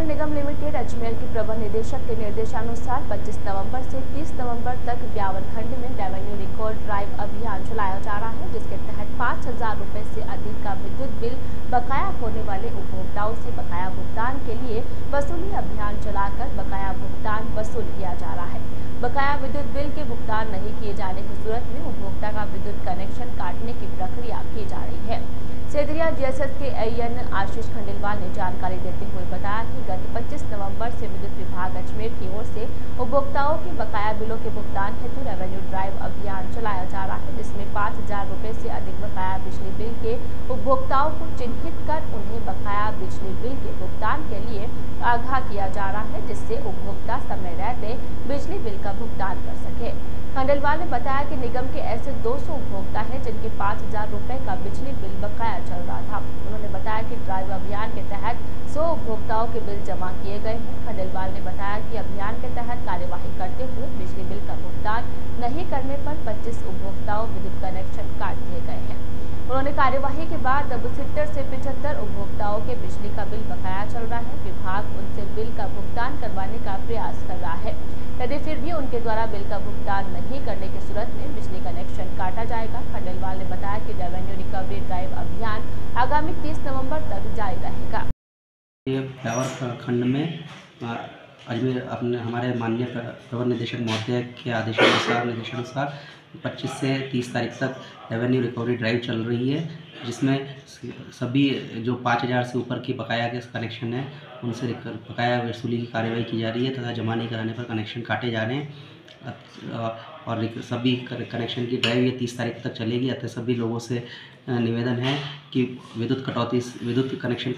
वितरण निगम लिमिटेड अजमेर के प्रबंध निदेशक के निर्देशानुसार 25 नवंबर से 30 नवंबर तक ब्यावर खंड में रेवेन्यू रिकॉर्ड ड्राइव अभियान चलाया जा रहा है, जिसके तहत 5,000 रुपए से अधिक का विद्युत बिल बकाया होने वाले उपभोक्ताओं से बकाया भुगतान के लिए वसूली अभियान चलाकर बकाया भुगतान वसूल किया जा रहा है। बकाया विद्युत बिल के भुगतान नहीं किए जाने की सूरत में उपभोक्ता का विद्युत कनेक्शन काटने की प्रक्रिया की जा रही है। सेदरिया जीएसएस के एएन आशीष खंडेलवाल ने जानकारी देते हुए बताया कि गत 25 नवंबर से विद्युत विभाग अजमेर की ओर से उपभोक्ताओं के बकाया बिलों के भुगतान हेतु रेवेन्यू ड्राइव अभियान चलाया जा रहा है, जिसमें 5,000 रुपए से अधिक बकाया बिजली बिल के उपभोक्ताओं को चिन्हित कर उन्हें बकाया बिजली बिल के भुगतान के लिए आगाह किया जा रहा है, जिससे उपभोक्ता समय रहते बिजली बिल का भुगतान कर सके। खंडेलवाल ने बताया कि निगम के ऐसे 200 उपभोक्ता हैं जिनके 5,000 रुपए का बिजली बिल बकाया चल रहा था। उन्होंने बताया कि ड्राइव अभियान के तहत 100 उपभोक्ताओं के बिल जमा किए गए हैं। खंडेलवाल ने बताया कि अभियान के तहत कार्यवाही करते हुए बिजली बिल का भुगतान नहीं करने पर 25 उपभोक्ताओं विद्युत कनेक्शन काट दिए गए हैं। उन्होंने कार्यवाही के बाद अब 70 से 75 उपभोक्ताओं के बिजली का बिल बकाया चल रहा है। विभाग उनसे बिल का भुगतान करवाने का प्रयास कर रहा है। यदि फिर भी उनके द्वारा बिल का भुगतान नहीं करने की सूरत में बिजली कनेक्शन काटा जाएगा। खंडेलवाल ने बताया कि रेवेन्यू रिकवरी ड्राइव अभियान आगामी 30 नवंबर तक जारी रहेगा। ये ब्यावर खंड में अजमेर अपने हमारे माननीय प्रबंध निदेशक महोदय के निर्देशानुसार 25 से 30 तारीख तक रेवेन्यू रिकवरी ड्राइव चल रही है, जिसमें सभी जो 5,000 से ऊपर की बकाया के कनेक्शन है उनसे बकाया वसूली की कार्रवाई की जा रही है तथा जमा नहीं कराने पर कनेक्शन काटे जा रहे हैं। और सभी कनेक्शन की ड्राइव ये 30 तारीख तक चलेगी। अतः सभी लोगों से निवेदन है कि विद्युत कनेक्शन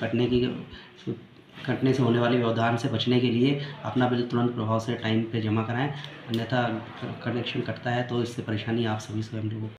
कटने से होने वाले व्यवधान से बचने के लिए अपना बिल तुरंत प्रभाव से टाइम पे जमा कराएं, अन्यथा कनेक्शन कटता है तो इससे परेशानी आप सभी स्वयं लोगों